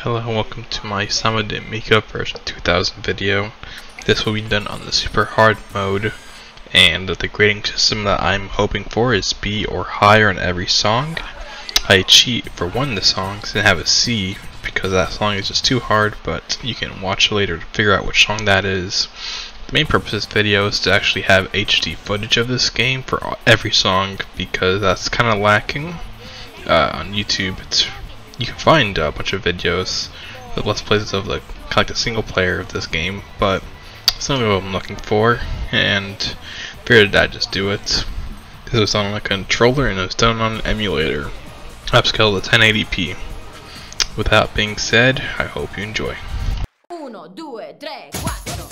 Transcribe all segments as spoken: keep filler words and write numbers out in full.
Hello and welcome to my Samba de Janerio version two thousand video. This will be done on the super hard mode, and the grading system that I'm hoping for is B or higher on every song. I cheat for one of the songs and have a C because that song is just too hard, but you can watch later to figure out which song that is. The main purpose of this video is to actually have H D footage of this game for every song because that's kind of lacking uh, on YouTube. It's You can find a bunch of videos, the let's plays of the kind of like the single player of this game, but it's not what I'm looking for, and figured I'd just do it. This was on a controller and it was done on an emulator, upscaled to ten eighty p. With that being said, I hope you enjoy. Uno, due, tre, quattro.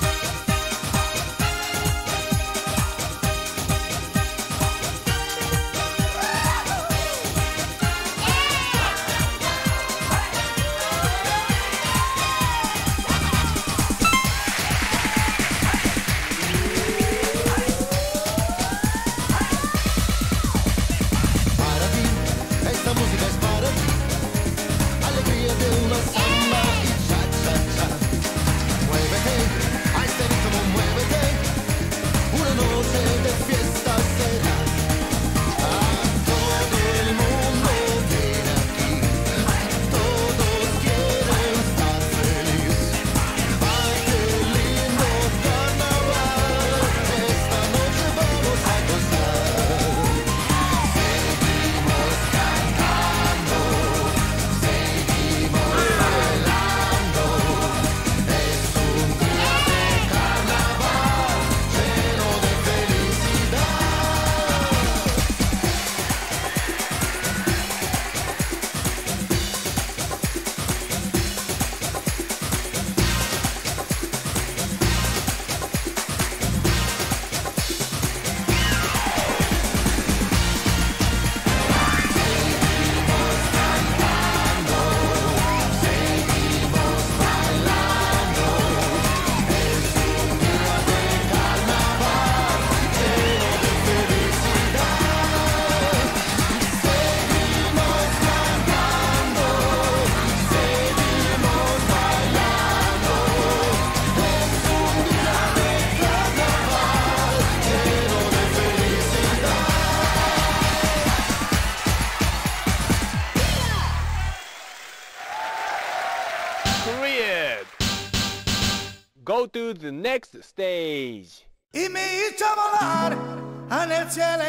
Go to the next stage. Y me hizo volar en el cielo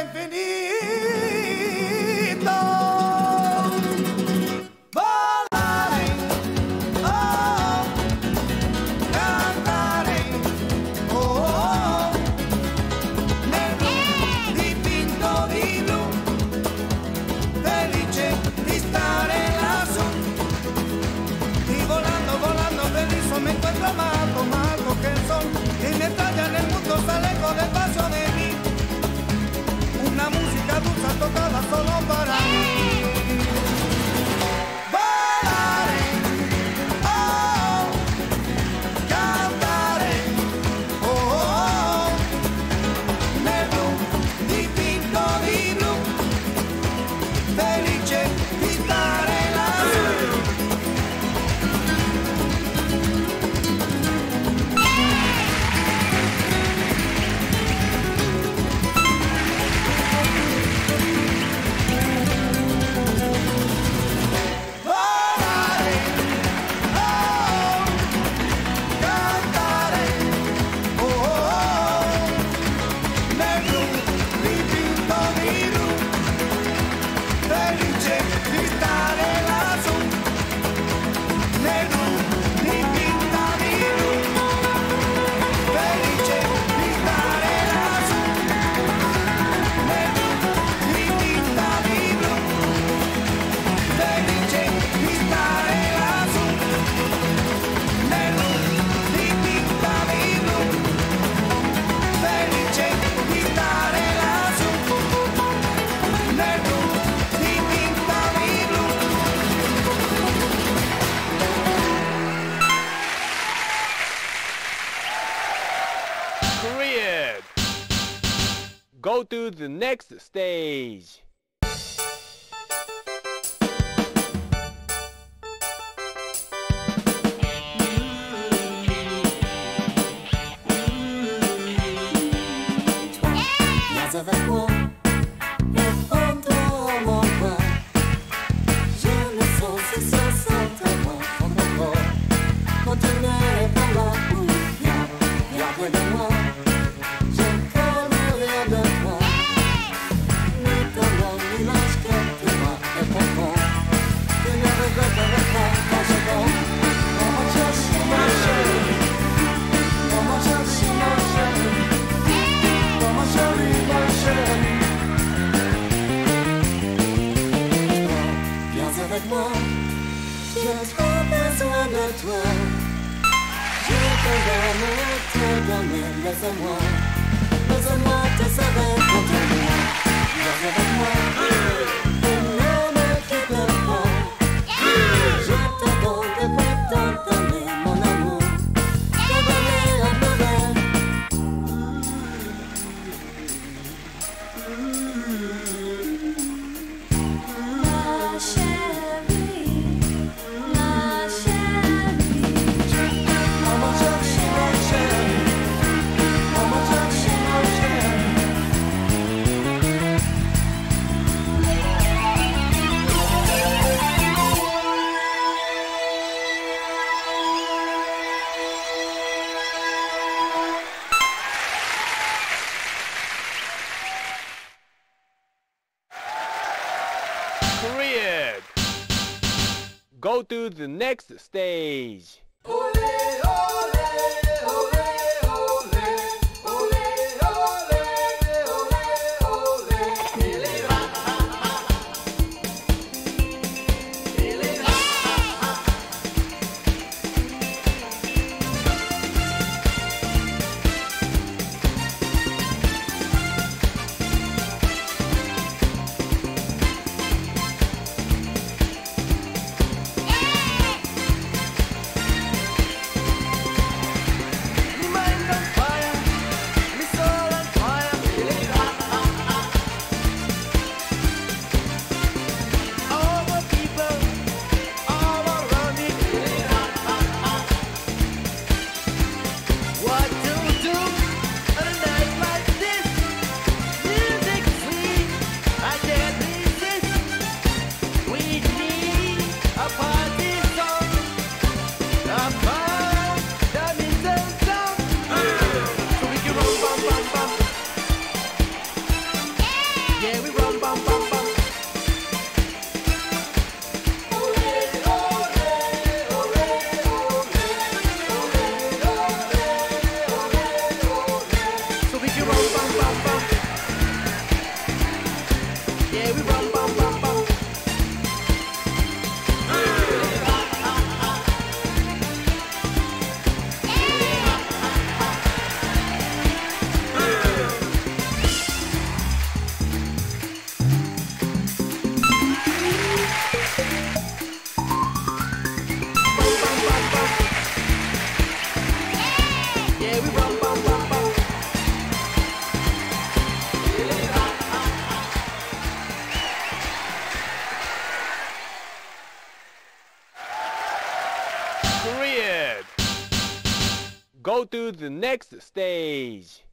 infinito. Volare, oh, cantare, oh, oh, nel blu dipinto di blu, felice di stare lassù. Y volando, volando feliz me encuentro amado, amado que el sol y me talla en el mundo sale con el paso de mí. Una música dulce tocada solo para mí. Volare, oh, cantare, oh, oh, nel blu dipinto di blu, felice di stare lassù. Go to the next stage. J'ai trop besoin de toi. Je te donne, te donner, laisse-moi. Laisse-moi te sauver contre moi. Viens avec moi. Et ne me quitte pas. Je te donne, te fais te donner mon amour. Te donner un pleurer. Ma chérie, ma chérie. Maman chérie, ma chérie. Maman chérie, ma chérie. Korea. Go to the next stage. Korea. Go to the next stage.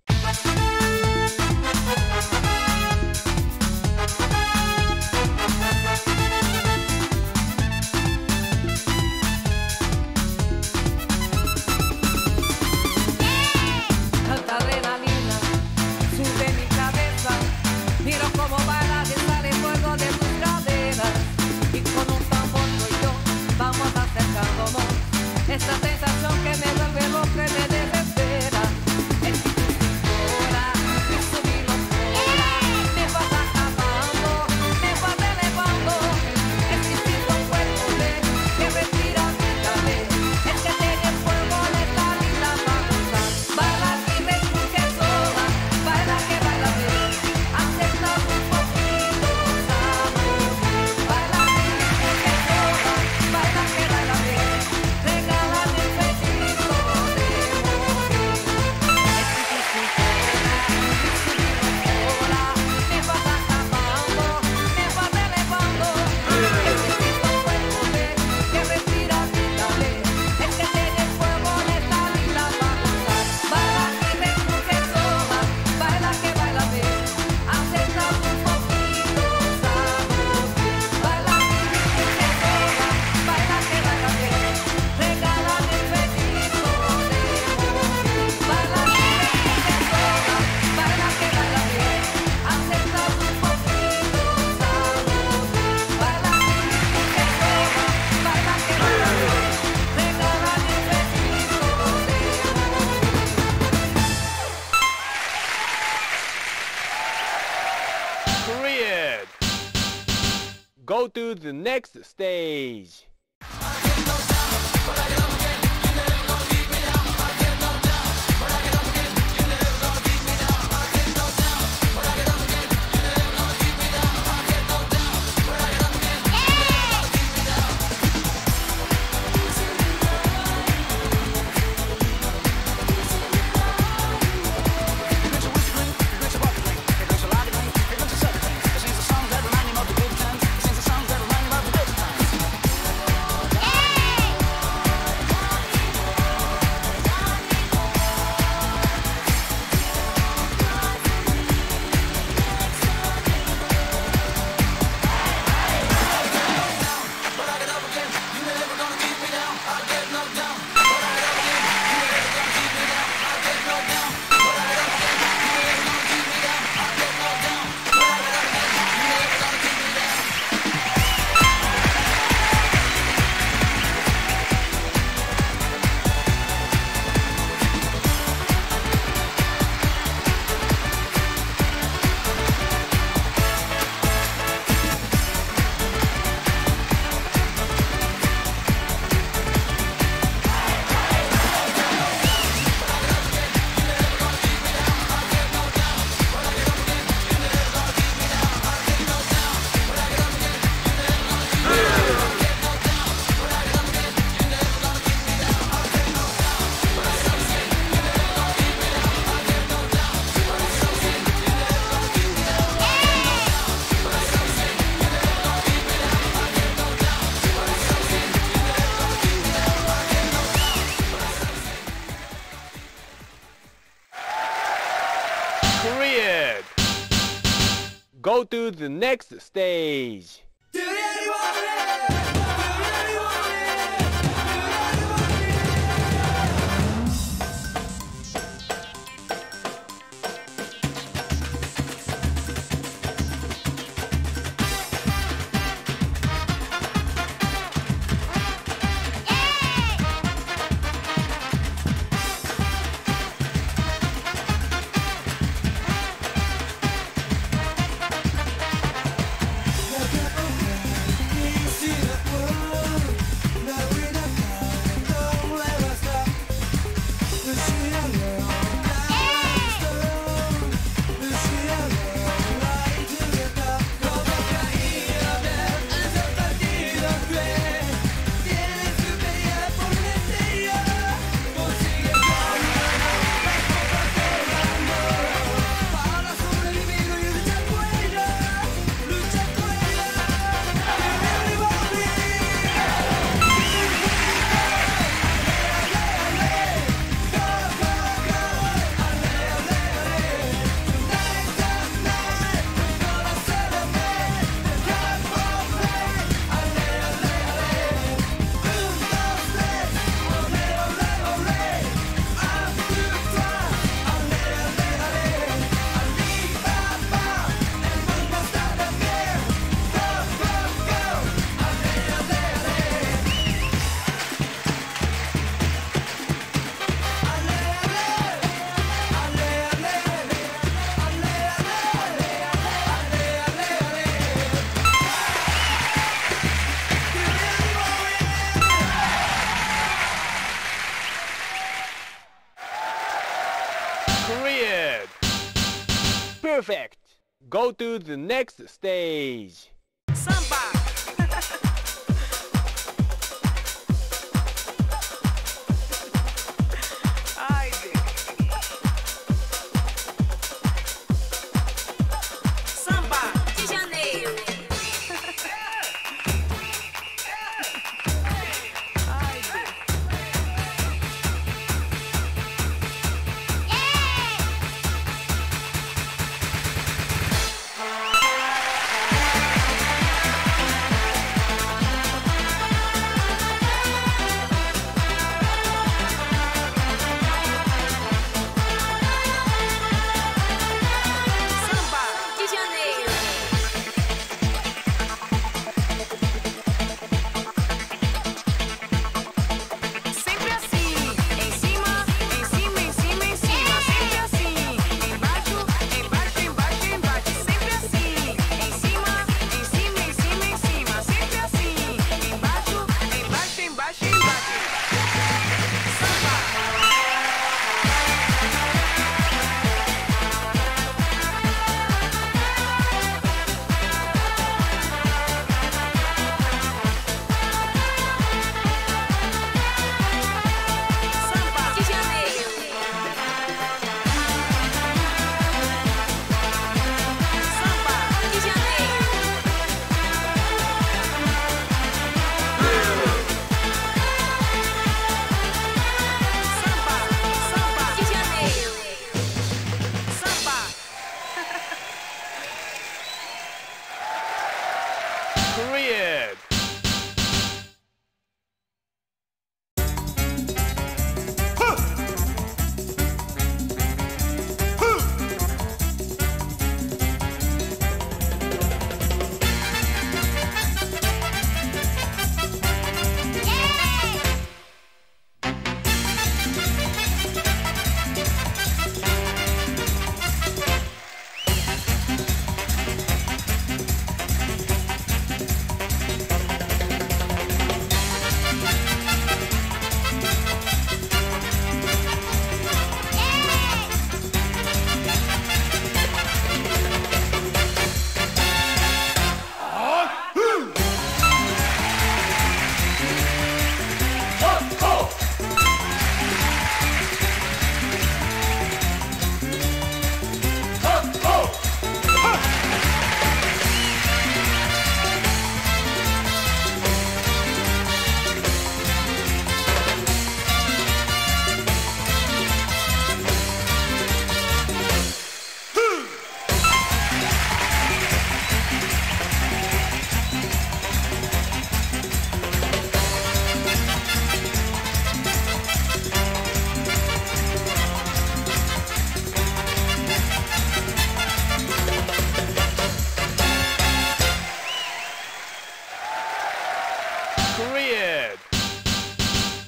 Tanta adrenalina sube mi cabeza. Miro cómo baila y sale fuego de tus caderas. Y con un tambor soy yo, vamos acercándonos. Esta sensación que me vuelve loca y me desespera. Es tu cintura, mi subir locura. Me vas acabando, me vas elevando. Es distinto un cuerpo de que respira mi cabeza. Es que tiene fuego letal y la balanza. Baila y ves tú que sola, baila que baila bien. Acepta un poquito, sabor. Baila y ves tú que sola, baila que baila bien. Regálame un pedito de morir. Es tu cintura, mi subir locura. Me vas acabando, me vas elevando. Es distinto un cuerpo de que respira mi cabeza. Es que tiene fuego letal y la balanza. Baila y ves tú que sola, baila que baila bien. Acepta un poquito, sabor. Baila y ves tú que sola, baila que baila bien. Regálame un pedito de morir. Baila y ves tú que sola, baila que baila bien. Acepta un poquito, sabor. Baila y ves tú que sola, baila que baila bien. Regálame un pedito de morir. Korea. Go to the next stage. go to the next stage. Cleared. Perfect. Go to the next stage. Samba. Ai, Samba de Janeiro. Ai,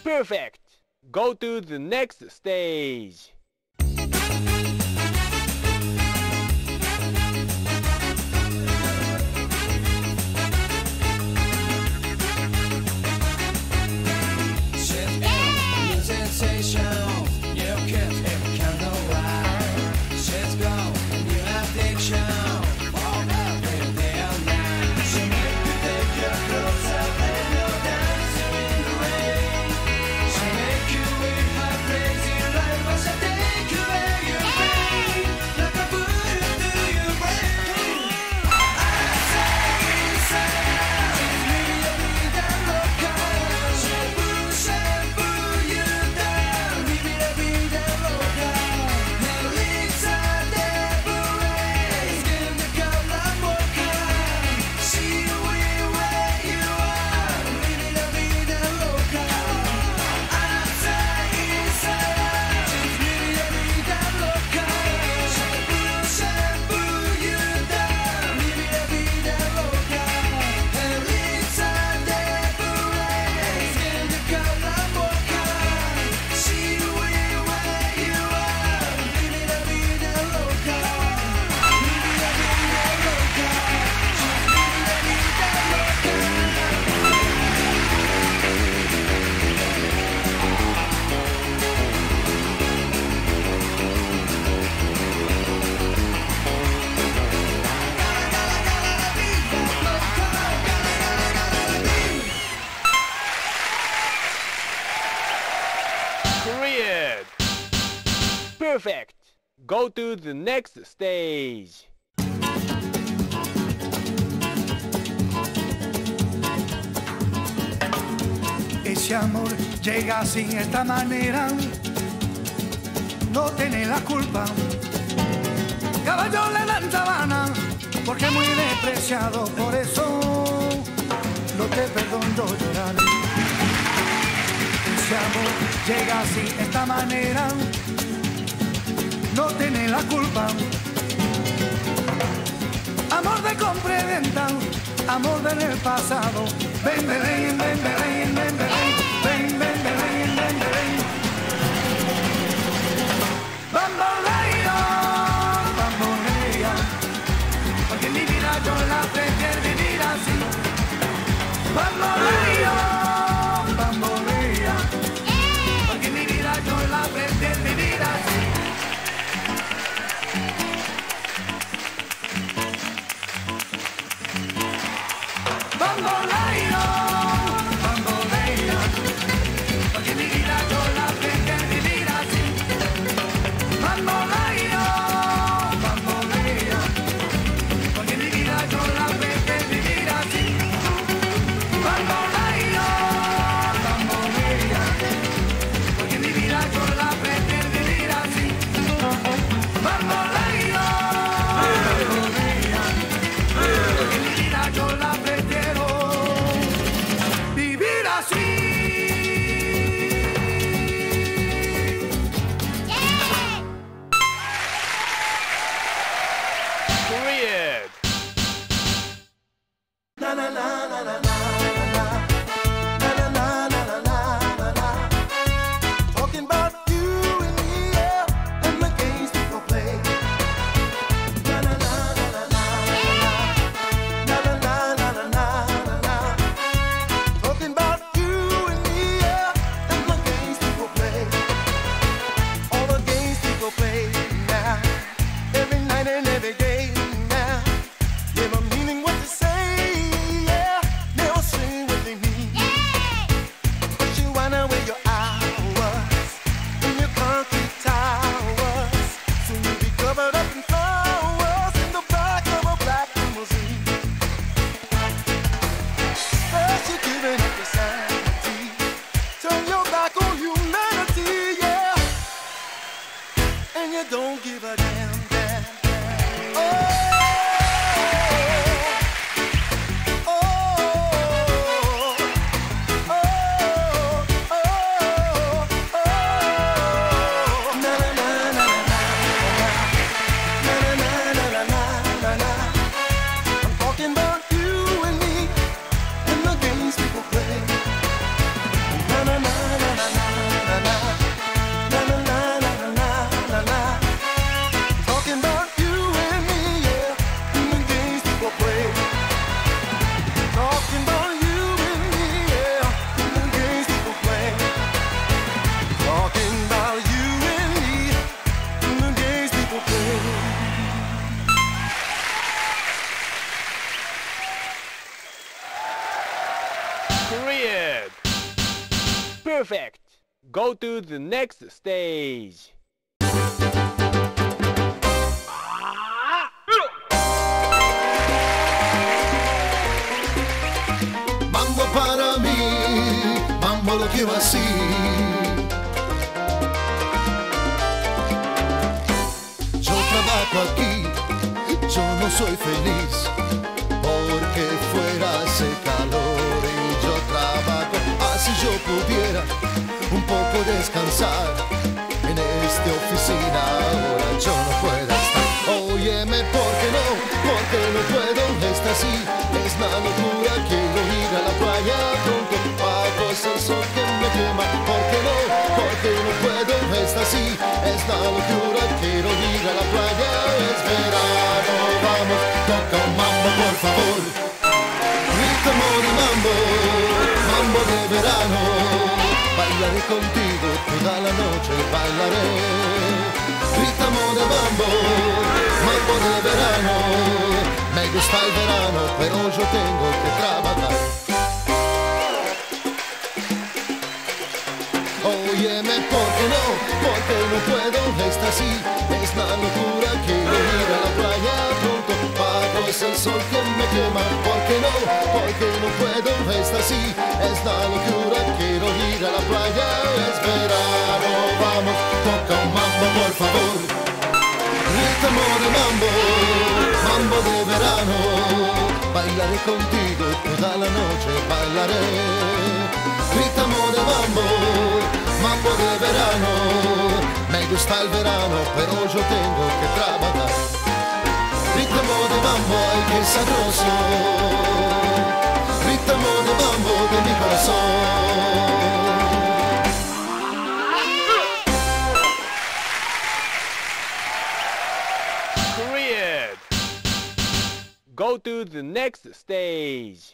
Perfect. Go to the next stage. Perfect. Go to the next stage. Ese amor llega sin esta manera, no tiene la culpa. Caballo le dan sabana, porque es muy despreciado, por eso no te perdono llorar. Ese amor llega sin esta manera, no tiene la culpa. Amor de compra y venta, amor del pasado. Ven, ven, ven, ven, ven, ven, ven, ven, ven, ven, ven, ven. Bamboleo, bamboleo, porque mi vida yo la prefiero vivir así. Bamboleo, bamboleo, porque mi vida yo la prefiero vivir así. Bamboleo, bamboleo, porque mi vida yo la prefiero vivir así. Bamboleo, bamboleo, porque mi vida yo la prefiero vivir así. Bamboleo, bamboleo, porque mi vida yo la prefiero vivir así. Bamboleo, bamboleo, porque mi vida yo la prefiero vivir así. Period. Na na na na na na na na na na na na na. Talking about you and me, yeah, and the games people play. Na na na na na na na na na na na na. Talking about you and me, yeah, and the games people play. All the games people play now, every night and every day now. Never meaning what to say, yeah. Never say what they mean. But you wanna wear your hours in your concrete towers. Soon you'll be covered up in flowers in the back of a black limousine. First you're giving up your sanity, turn your back on humanity, yeah. And you don't give a damn, damn, damn. Oh. Oh, oh, oh, oh, oh. Na na na na na na na na na na na. I'm talking about you and me and the games people play. Na na na na na Perfect. Go to the next stage. Mambo para mí, mambo lo quiero así. Yo trabajo aquí, yo no soy feliz, porque fuera hace calor y yo trabajo. Así yo pudiera un poco descansar en esta oficina, ahora yo no puedo estar. Óyeme, ¿por qué no? Porque no puedo, está así, es la locura, quiero ir a la playa pronto, bajo ese sol que me quema. ¿Por qué no? Porque no puedo, está así, es la locura, quiero ir a la playa, es verano, vamos, toca un mambo por favor. Ritmo de mambo, mambo de verano, bailaré contigo toda la noche, bailaré. Ritmo de mambo, mambo de verano, me gusta el verano, pero yo tengo que trabajar. Óyeme, ¿por qué no? Porque no puedo, está así, es la locura, quiero ir a la playa pronto, bajo ese sol que me quema. ¿Por qué no? Porque no puedo, está así, es la locura, quiero ir a la playa, es verano, vamos, toca un mambo por favor. Ritmo de mambo, mambo de verano, bailaré contigo toda la noche, bailaré. Ritmo de mambo, mambo de verano, me gusta el verano, pero yo tengo que trabajar. Ritmo de mambo, ay que sabroso, ritmo de mambo de mi corazón. Period. Go to the next stage.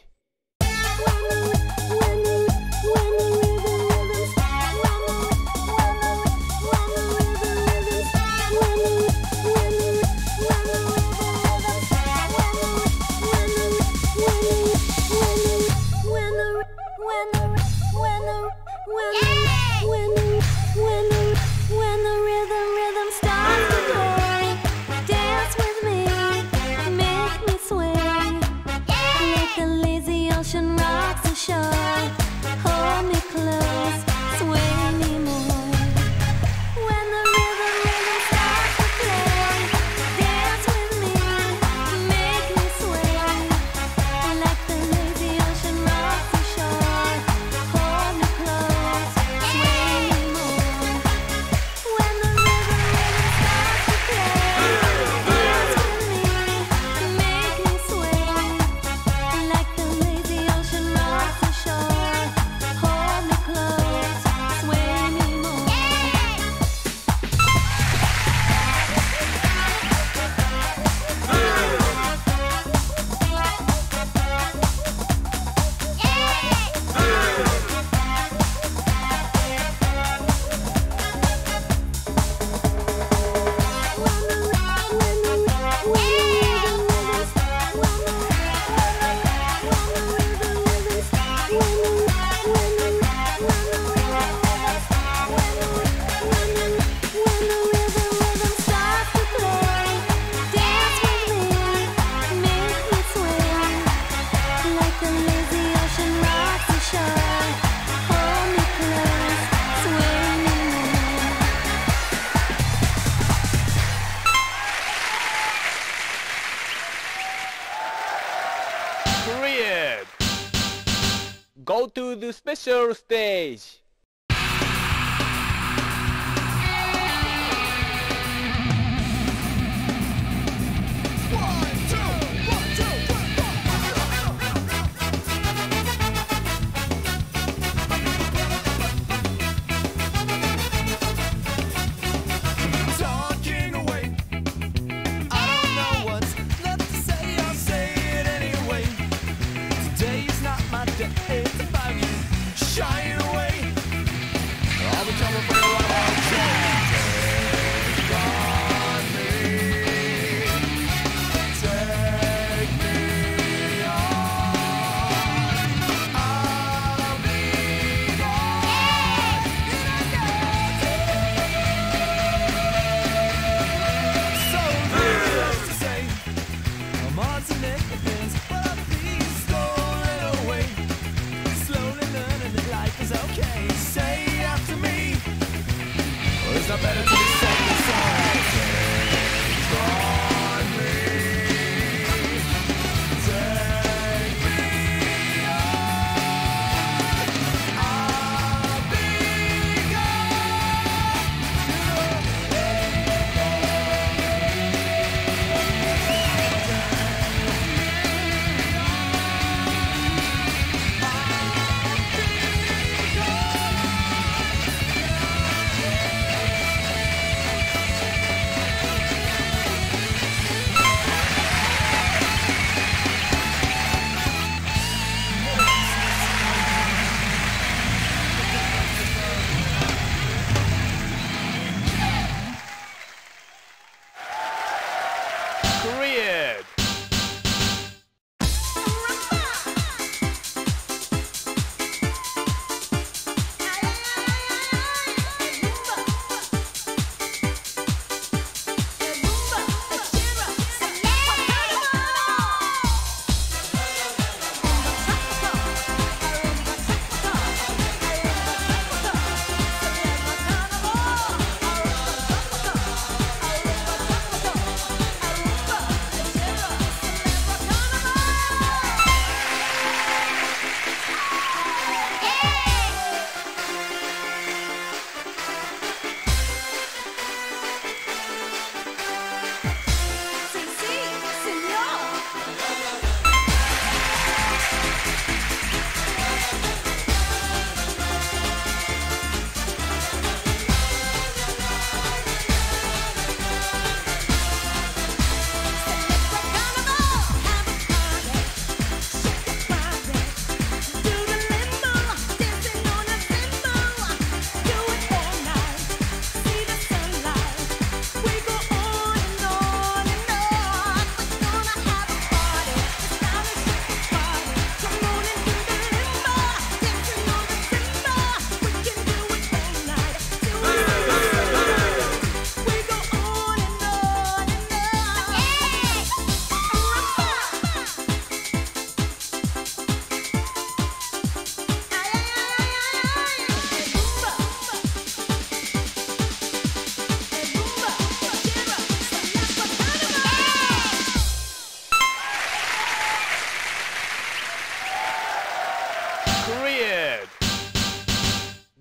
Go to the special stage. It's about you, shying away.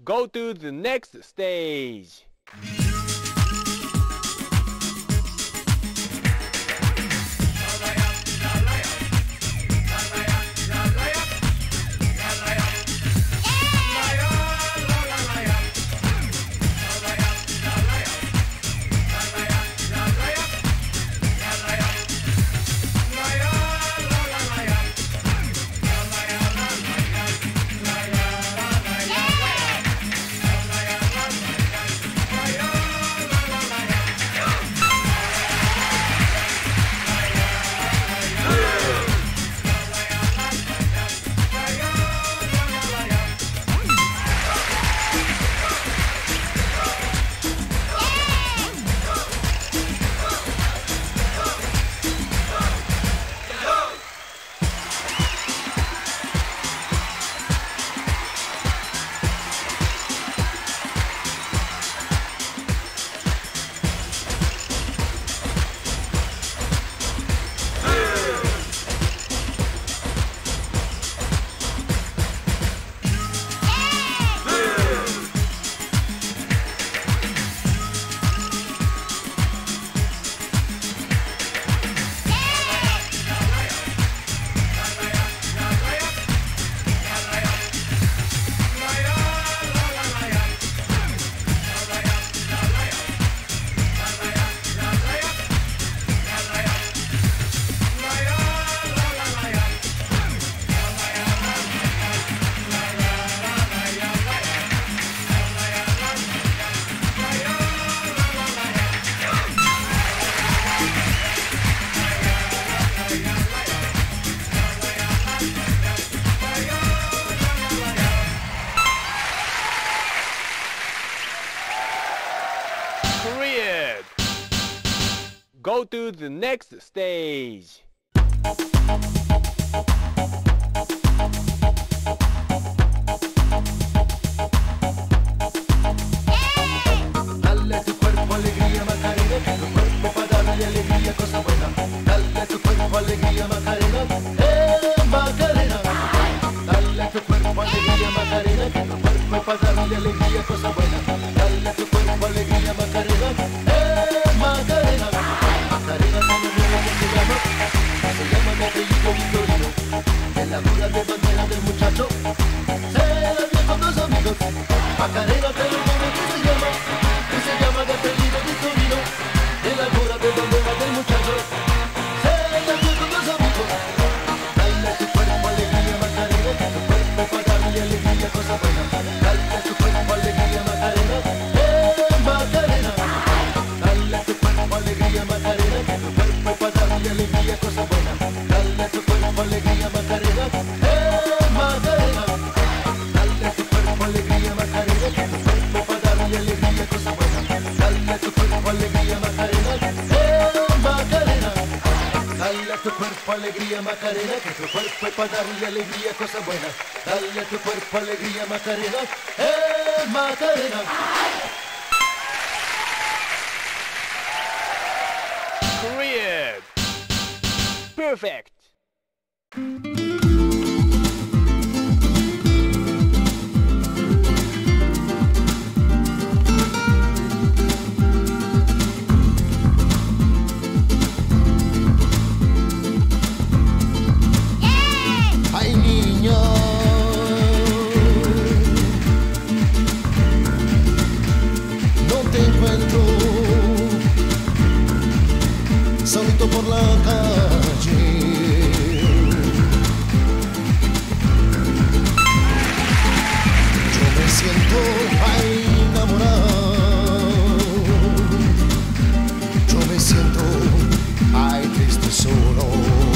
Go to the next stage. Go to the next stage. Dale a tu cuerpo alegría, Macarena, que tu cuerpo para darle alegría, cosa buena. Dale a tu cuerpo alegría, Macarena, eh, Macarena. Dale a tu cuerpo alegría, Macarena, que tu cuerpo para darle alegría, cosa buena. Dale a tu cuerpo alegría, Macarena, eh, Macarena. Macarena tiene un nombre que se llama, se llama mi apellido Victorino. En la boda de bandera del muchacho, se la dio con dos amigos. Macarena tiene un nombre que se llama, que se llama de apellido Victorino. En la boda de bandera del muchacho, se la dio con dos amigos. Dale a tu cuerpo alegría, Macarena, que tu cuerpo para darle alegría, cosa buena. Dale a tu cuerpo alegría, Macarena, eh, Macarena. Dale a tu cuerpo alegría, Macarena, que tu cuerpo para darle alegría, cosa buena. Dale a tu cuerpo alegría, Macarena, eh, Macarena. Dale a tu cuerpo alegría, Macarena, que tu cuerpo para darle alegría, cosa buena. Dale a tu cuerpo alegría, Macarena, eh, Macarena. Dale a tu cuerpo alegría, Macarena, que tu cuerpo para darle alegría, cosa buena. Dale a tu cuerpo alegría, Macarena, eh, Macarena. Korean. Perfect. Ay, niño, no te encuentro solito por la calle. Yo me siento ay, enamorado. Yo me siento ay, triste solo.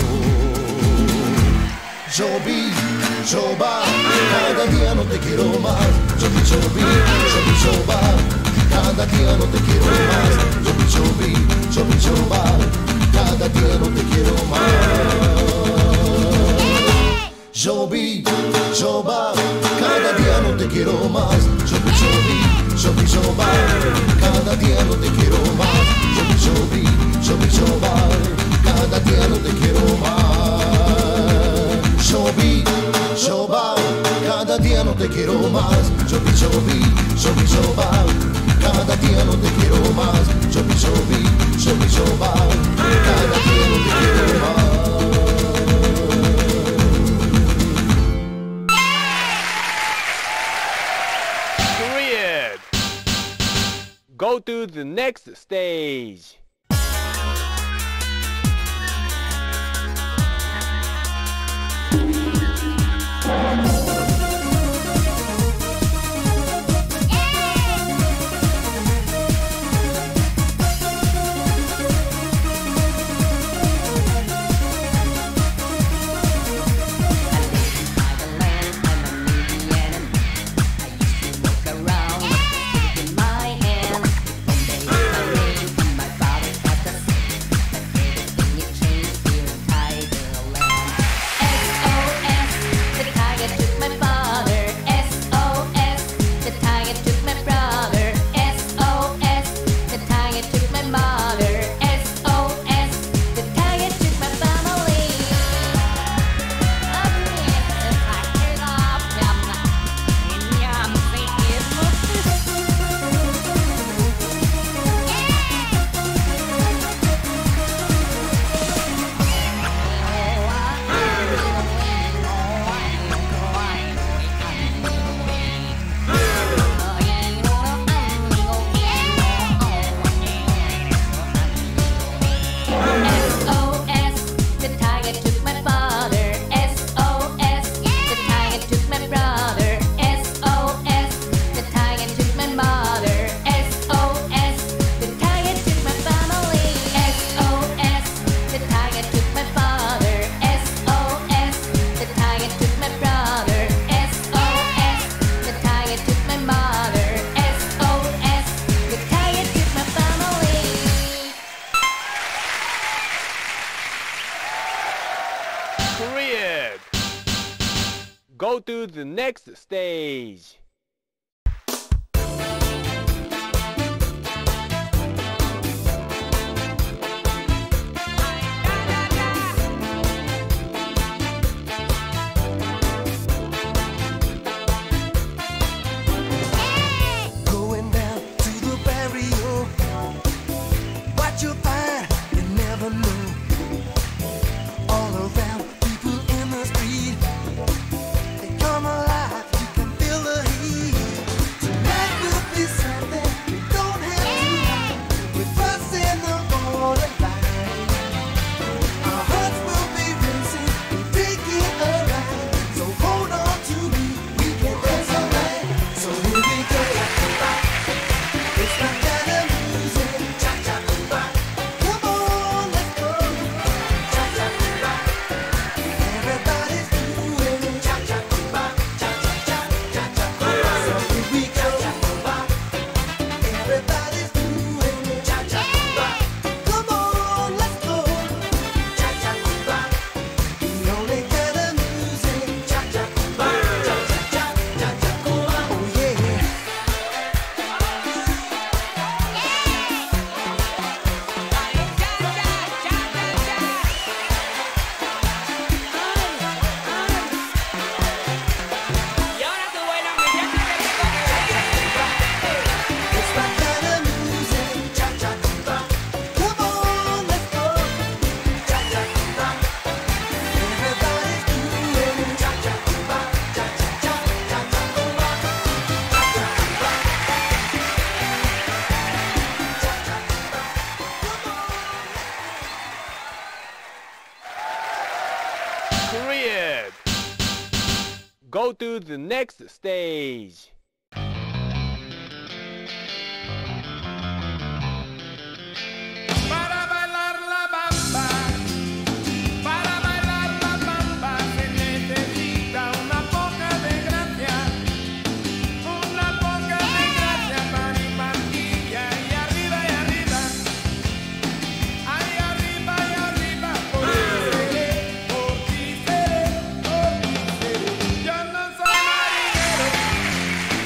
Djobi Djoba, cada día no te quiero más. Djobi Djobi, Djobi Djoba, cada día no te quiero más. Djobi Djobi, Djobi Djoba, cada día no te quiero más. Djobi Djoba, cada día no te quiero más. Djobi Djobi, Djobi Djoba, cada día no te quiero más. Djobi Djobi, Djobi Djoba, cada día no te quiero más. Djobi Djoba, cada día día no te quiero más. Djobi Djobi, Djobi Djoba. Cada día no te quiero más. Djobi Djobi, Djobi Djoba. Cada día no te quiero más. Korea. Go to the next stage. Go to the next stage. Going down to the barrio. What you find, you never know. All around, people in the street. They come alive, you can feel the heat. Tonight will be something we don't have to. With us in the borderline, our hearts will be racing, we're taking a ride. So hold on to me, we can dance all night. So here we go. It's my kind of music. Cha cha Cuba. Come on, let's go. Cha cha Cuba. Everybody's doing it. Cha cha Cuba. Cha cha cha cha cha Cuba. So here we go. Cha Cuba. Everybody's doing it. Cha cha Cuba. Come on, let's go. Cha cha Cuba. The only kind of music. Cha cha Cuba. Cha cha cha cha cha Cuba. Oh yeah. It's my kind of music. Cha cha Cuba. Come on, let's go. Cha cha Cuba. Everybody's doing it. Cha cha Cuba. Cha cha cha cha cha Cuba. Cha cha Cuba. Cha cha Cuba. Korea. Go to the next stage. Para bailar la bamba, para bailar la bamba se necesita una poca de gracia, una poca de gracia para impantilla y arriba y arriba, ahí arriba y arriba, por ti seré, por ti seré, por ti seré. Yo no soy marinero,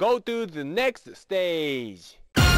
go to the next stage.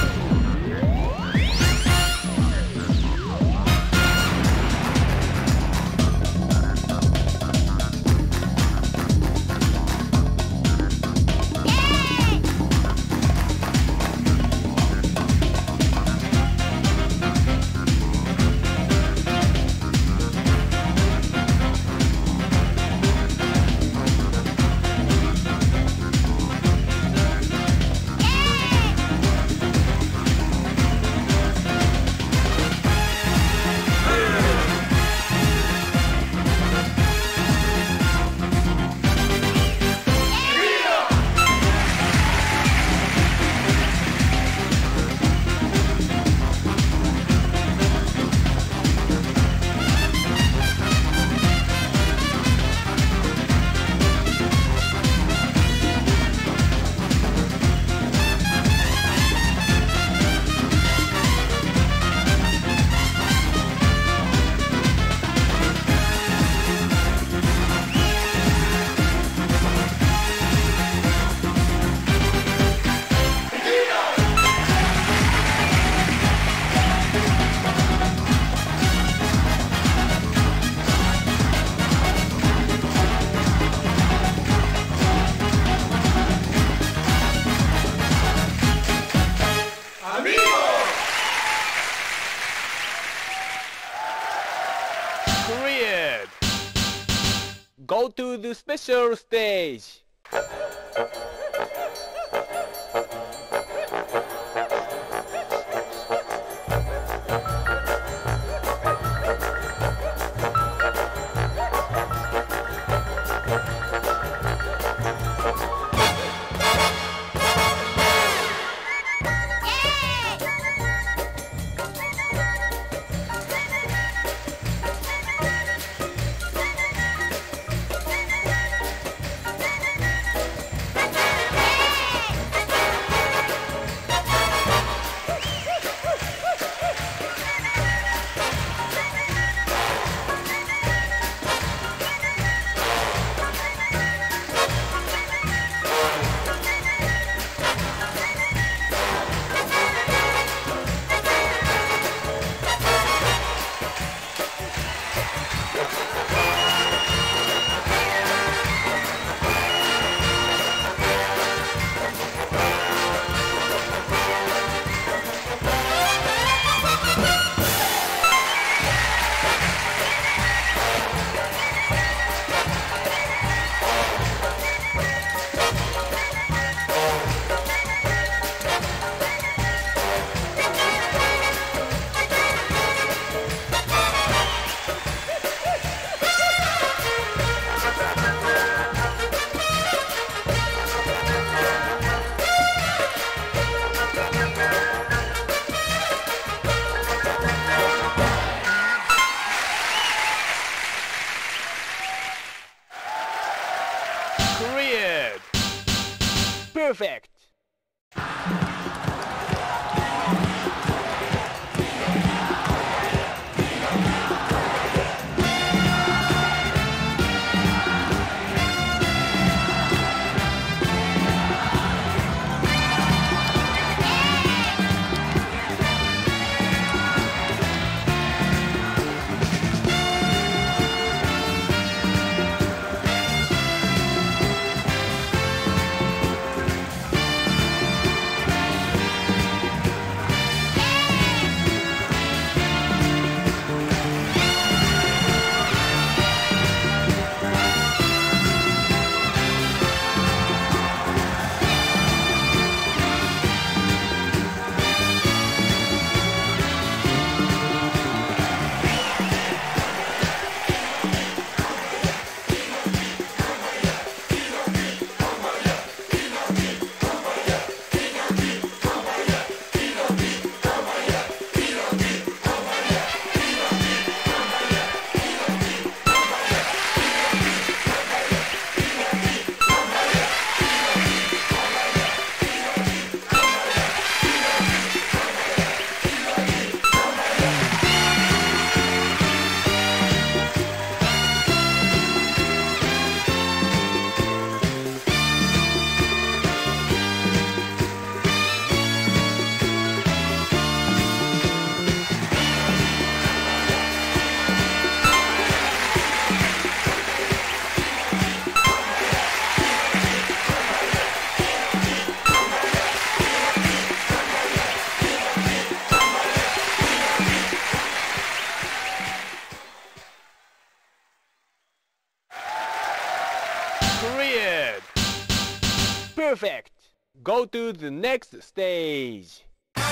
Go to the special stage. Perfect. Perfect. Go to the next stage.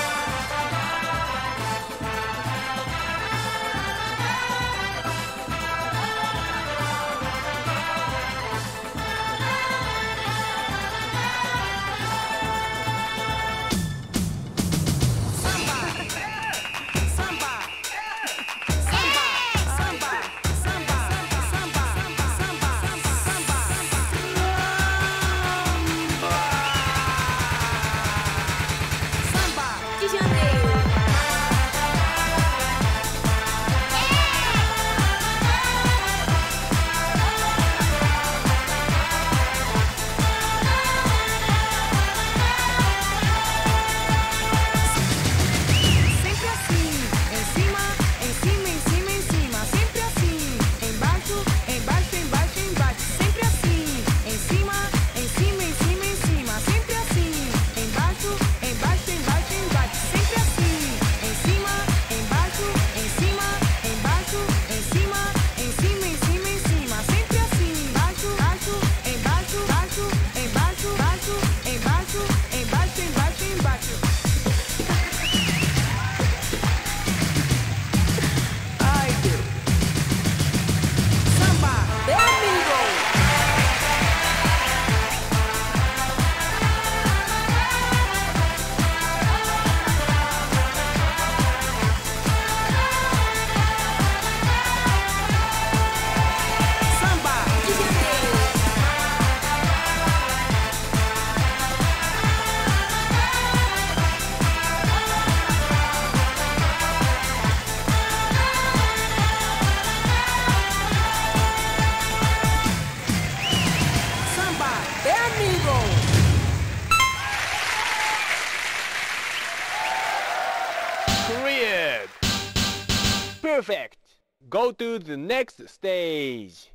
Perfect. Go to the next stage.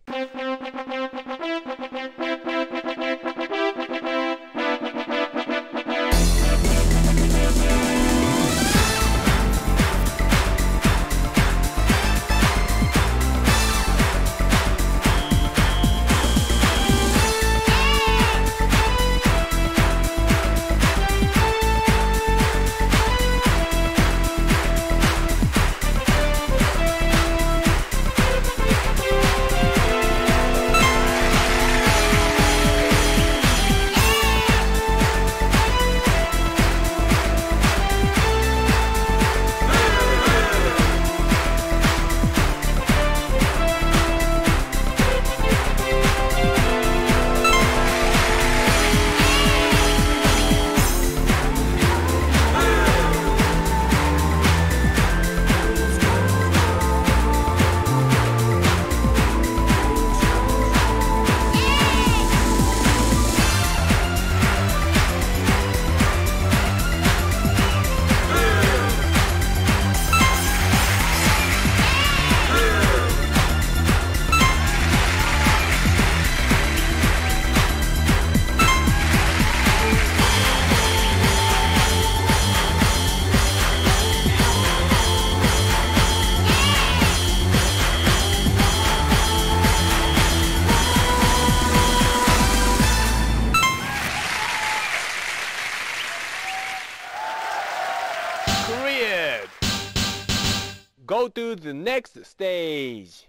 Go to the next stage.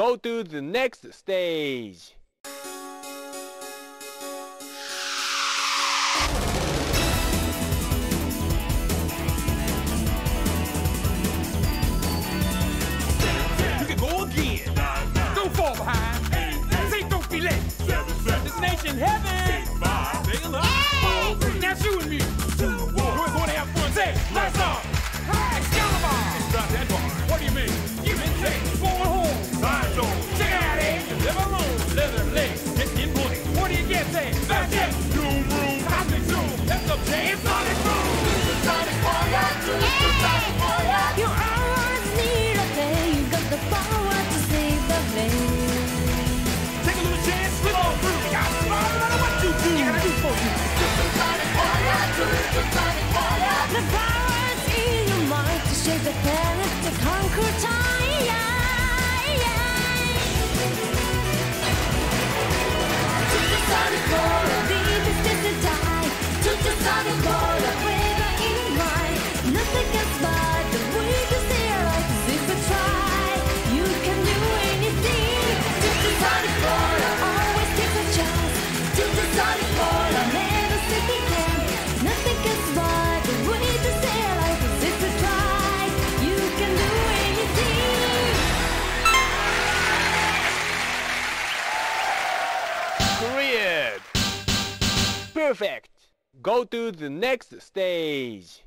go to the next stage. You can go again. Don't fall behind. Say don't be late. Destination heaven. Now shoot me. We're going to have fun. Say, let's go. Excalibur. Drop that bar. What do you mean? You can say, forward home. Side zone. Check it out, eh? Live alone. Leather legs. Hit in bullet. What do you get? Say, back jet. Zoom room. Cosmic zoom. That's up, Jay. It's Sonic Boom. Sonic Fire. Sonic Fire. You always need a day. You got the power to save the day. Take a little chance. Slip on through. You got to smile no matter what you do. You gotta do for you. Sonic Fire. Sonic Fire. The power is in your mind to shape the planet to conquer time. To the sonic border, deepest is to die. To the sonic border, braver in mind. Nothing can spot the way to stay alive. If we try, you can do anything. To the sonic border, always take a chance. To the sonic border, never say we can. Nothing can spot the way to stay alive. If we try, you can do anything. Period. Perfect. Go to the next stage.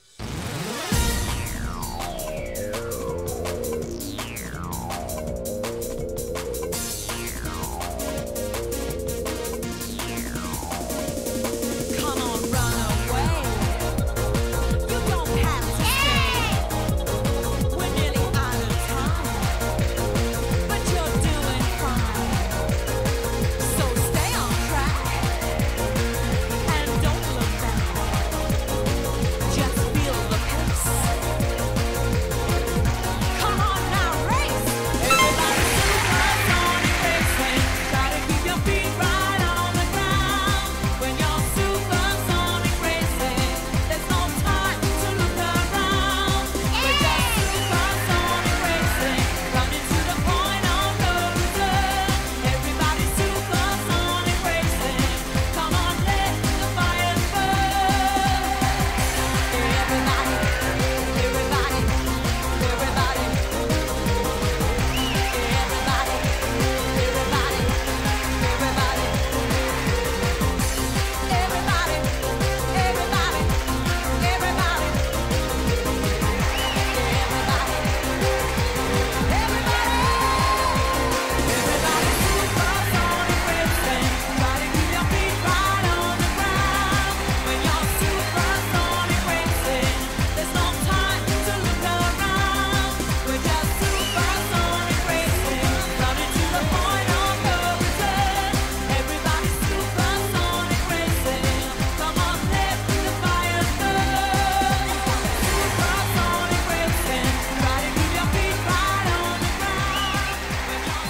Come on, run away. You don't have to stay. We're nearly out of time, but you're doing fine. So stay on track and don't look back. Just feel the pace. Come on now, race. Everybody supersonic racing. Gotta keep your feet right on the ground. When you're supersonic racing, there's no time to look around. We're just supersonic racing, running to the point of no return. Everybody supersonic racing. Come on, let the fire burn. Everybody, everybody, everybody, everybody, everybody, everybody, everybody, everybody, everybody, everybody, supersonic racing. Gotta keep your feet right on the ground. When you're supersonic racing, there's no time to look around. We're just supersonic racing, running to the point of no return. Everybody supersonic racing. Come on, let the fire burn. Supersonic racing. Gotta keep your feet right on the ground. When you're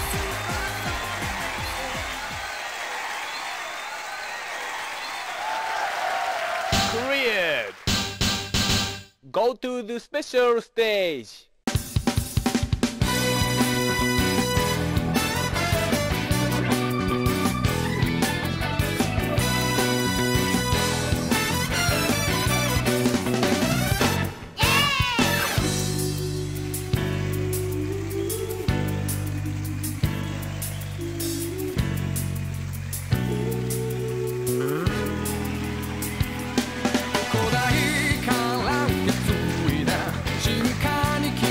Period. Go to the special stage. 「古代から受け継いだ進化に気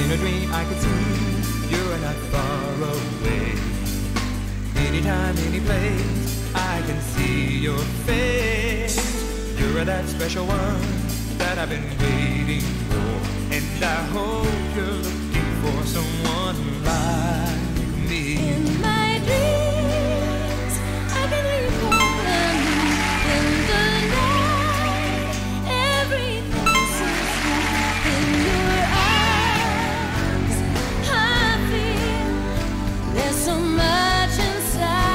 In a dream I could see you're not far away. Anytime, any place, I can see your face. You're that special one that I've been waiting for, and I hope you're looking for someone like me. In my dreams, I can recall you in the night. Everything seems right in your eyes. I feel there's so much inside.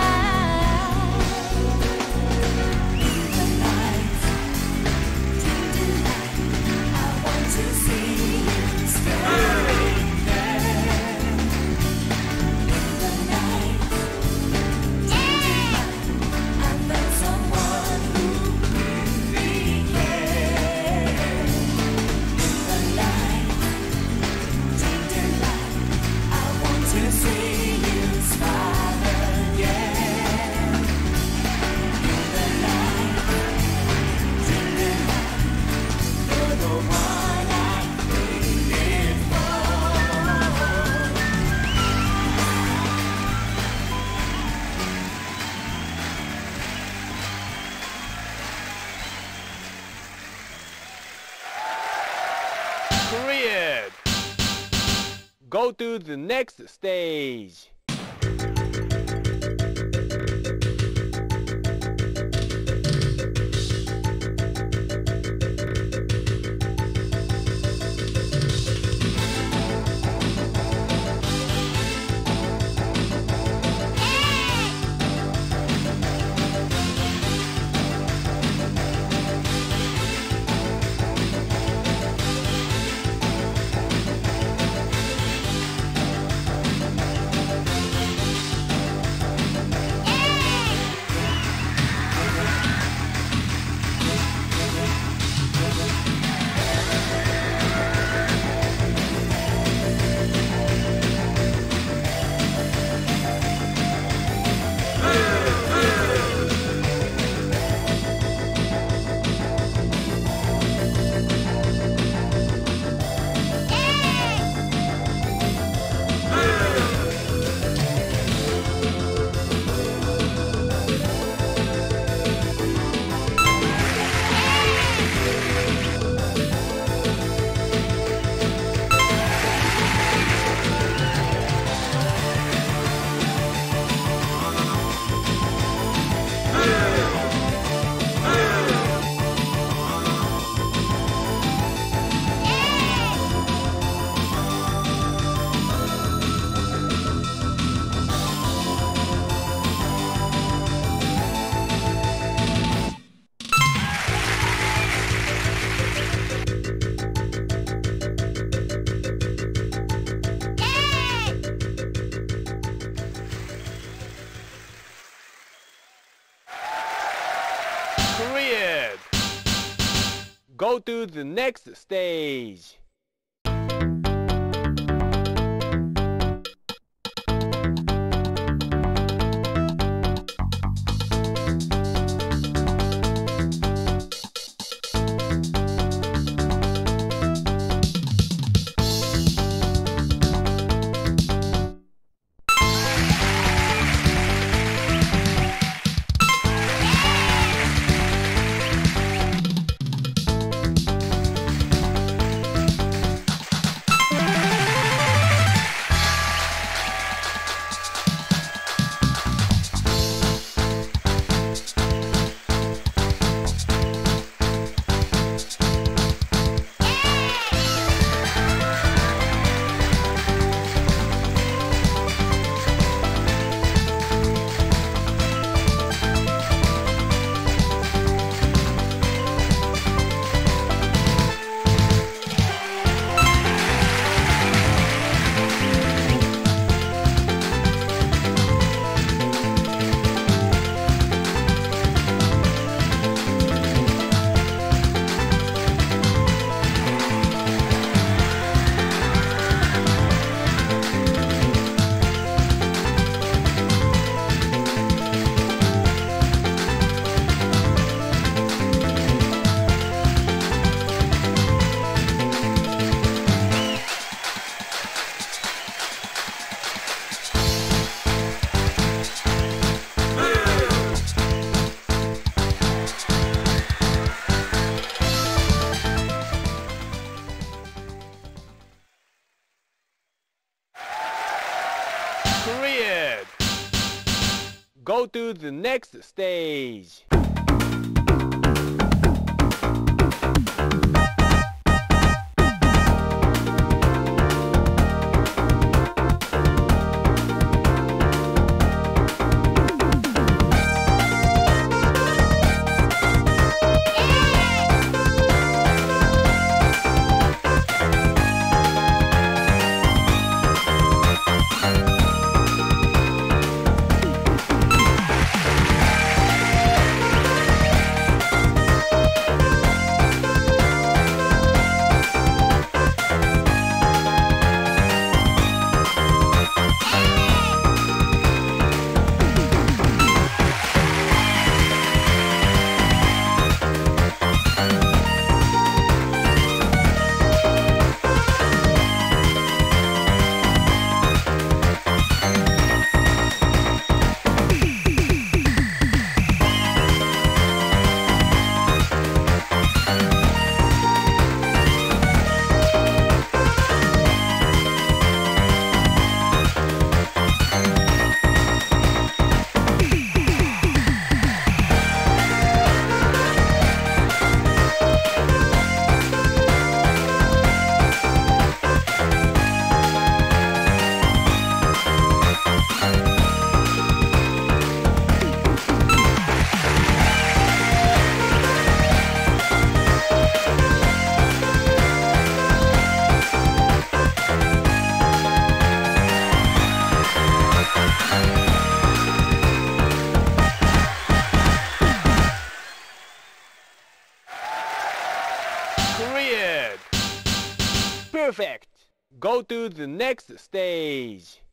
In the night, dim, dim light, I want to see you standing there. In the night, dim, dim light, I found someone who really cares. In the night, dim, dim light, I want to see you smile again. In the night, dim, dim light, you're the one I waited for. Korean. Go to the next stage. Korean. Go to the next stage. go to the next stage. Period. Perfect. Go to the next stage.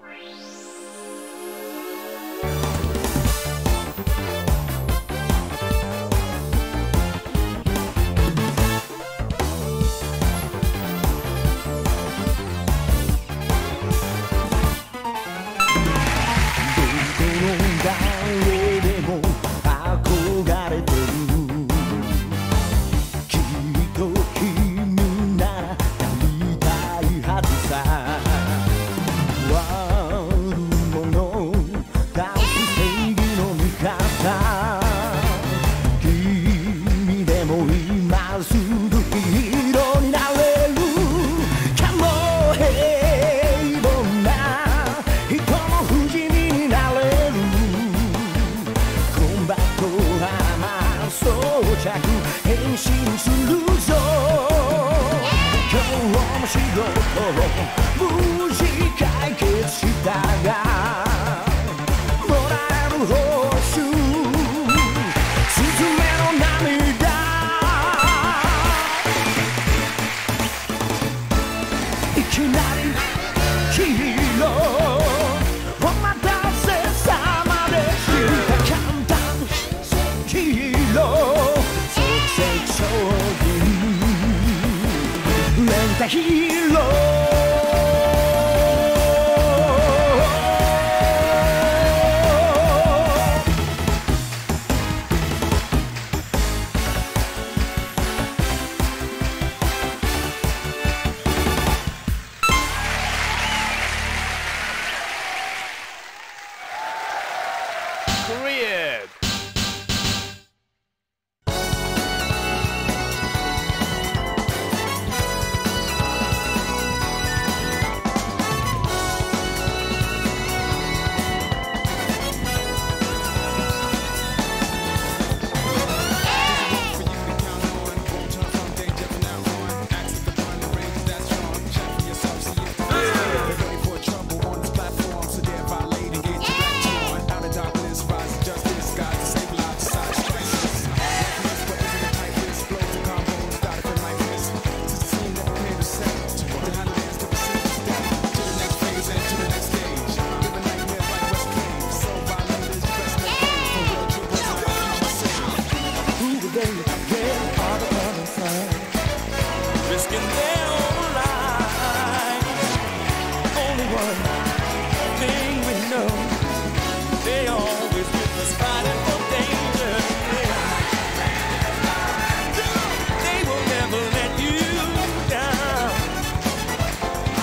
Period.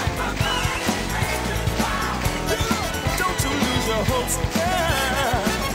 hopes. Yeah.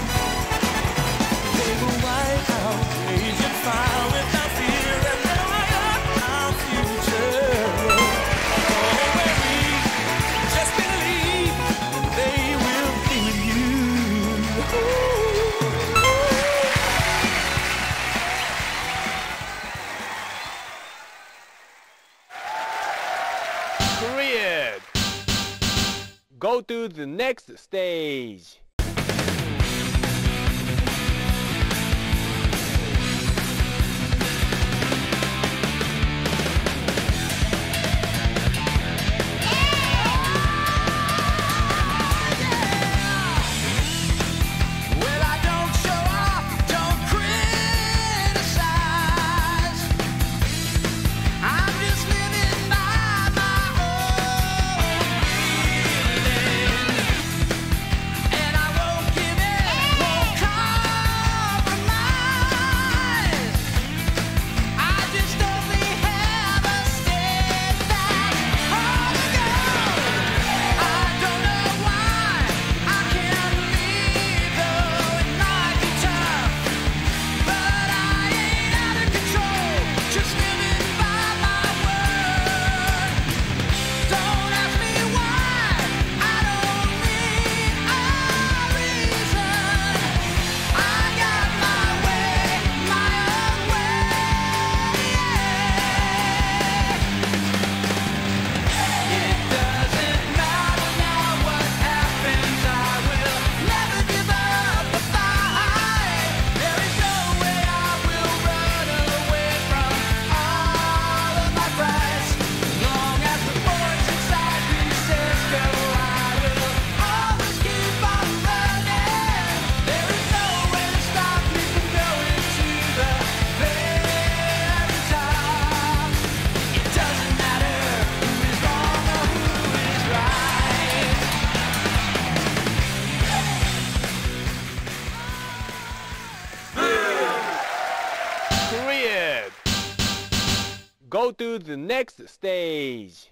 Go to the next stage. Go to the next stage.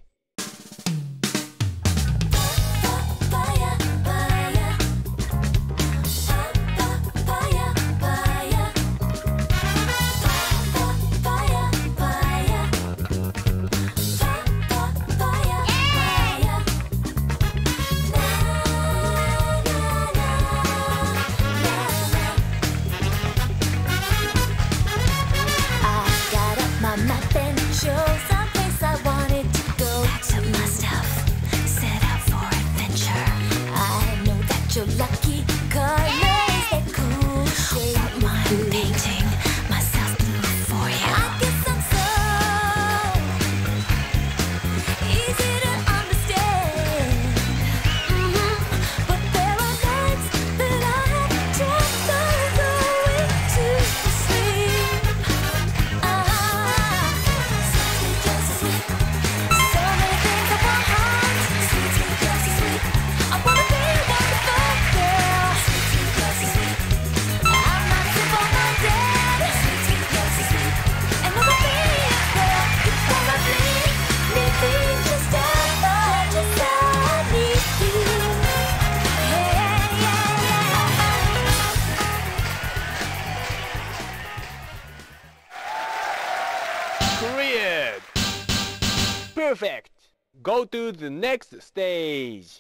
Perfect. Go to the next stage.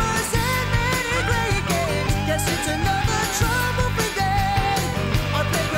It's another trouble-free day.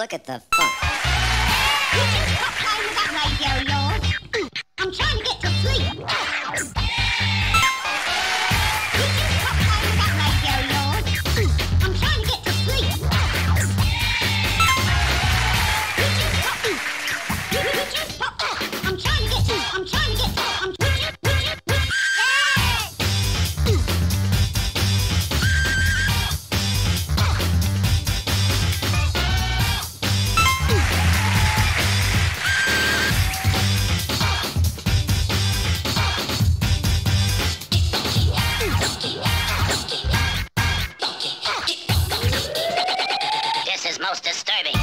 look at the funk. I'm trying to get to sleep. I'm trying to get to sleep. I'm trying to get to, I'm trying to get to, I'm This is most disturbing.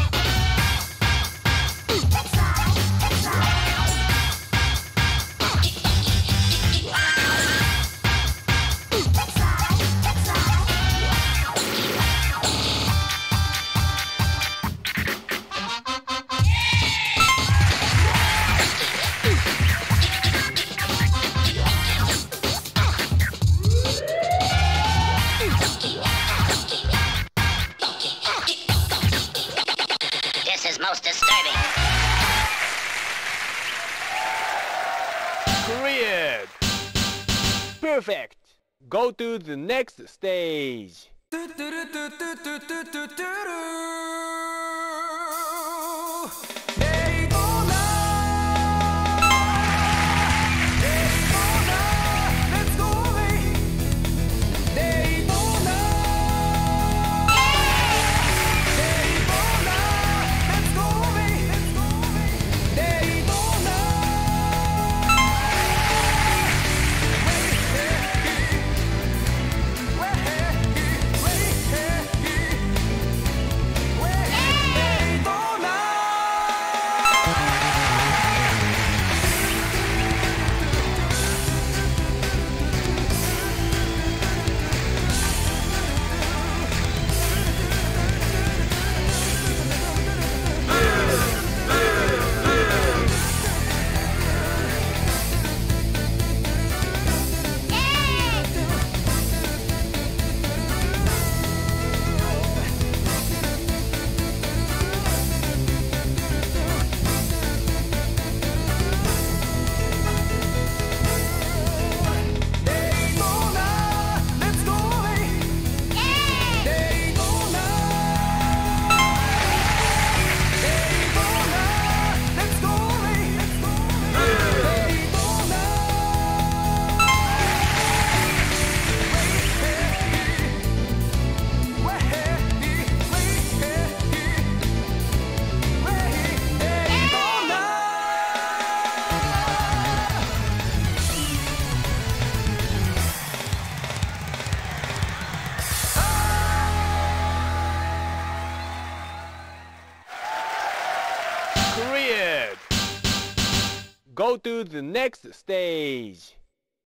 This is most disturbing. Korean. Perfect. Go to the next stage. Korean. Go to the next stage.